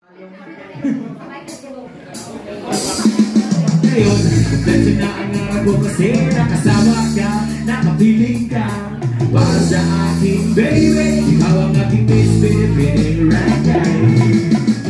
Ngayon, kompleto na ang araw ko kasi nakasama ka, nakapiling ka para sa aking baby. Ikaw ang aking Miss Philippine right.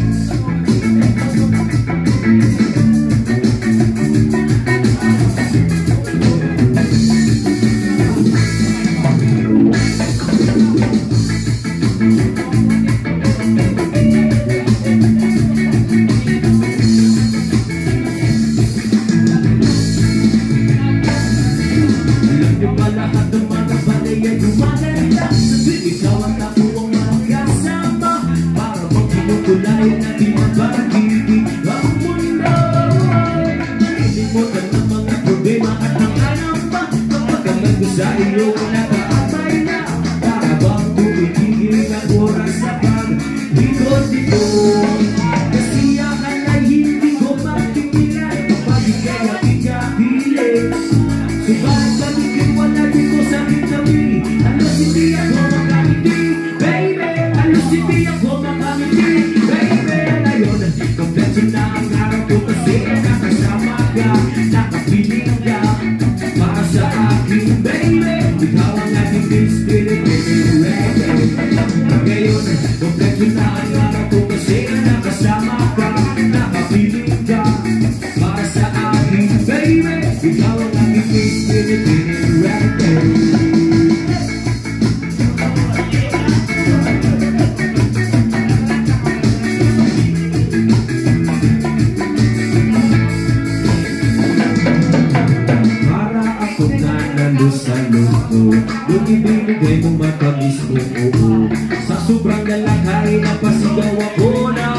Lahat ng mga bagay ay gumaganda. Sabihin ikaw ang tapuang makasama para bang kinukulayan natin ang pag-ibig ang mundo. Nalilimutan ng mga problema at mga namba kapag ang nandun sa iyo nakaabay na. Para bang tumitigil ang oras sa pag-ikot dito. Kasiyahan ay hindi ko mapigilan kapag ikay ang ikapilit. Subalit pag-ikot wala din ko sa kitabi. Alos hindi ako makamiti, baby. Alos hindi ako makamiti, baby. Ngayon, kompleto na ang araw ko kasi nakasama ka, nakapiling ka para sa akin, baby. Ikaw ang aking Miss Philippine reggae. Ngayon, kompleto na ang araw ko kasi nakasama ka, nakapiling ka para sa akin, baby. Ikaw ang aking Miss Philippine reggae. Sa luto, nung ibinigay mo matamis mong oo. Sa sobrang lalakay napasigaw ako ng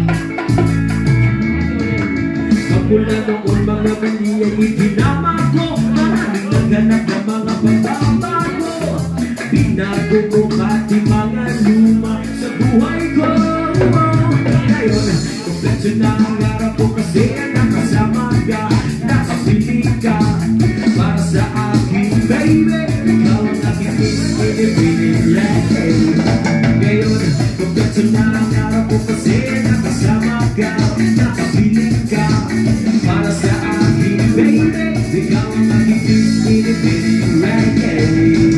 kapula noon mga mali ay itinama ko. Maraming naganap na mga pagbabago. Binago ko pati mga luma sa buhay ko. Ngayon, kompleto na ang araw ko kasi nakasama ka, nakapiling ka para sa akin, baby. Ikaw ang aking Miss Philippine reggae. Ngayon, kompleto na ang araw ko kasi nakasama ka, nakapiling ka para sa akin, baby. Ikaw ang aking Miss Philippine reggae.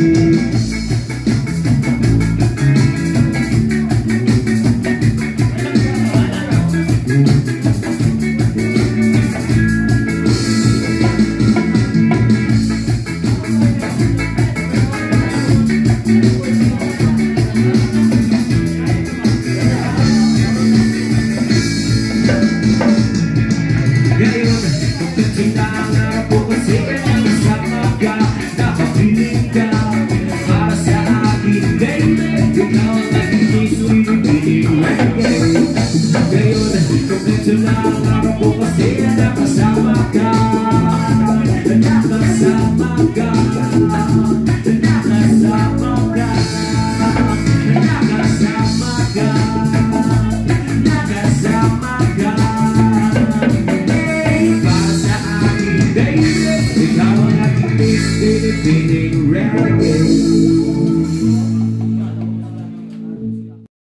Ngayon, kompleto na ang araw ko kasi nakasama ka, nakapiling ka para sa akin, baby. Ikaw ang aking Miss Philippine reggae. Ngayon, kompleto na ang araw ko kasi nakasama ka.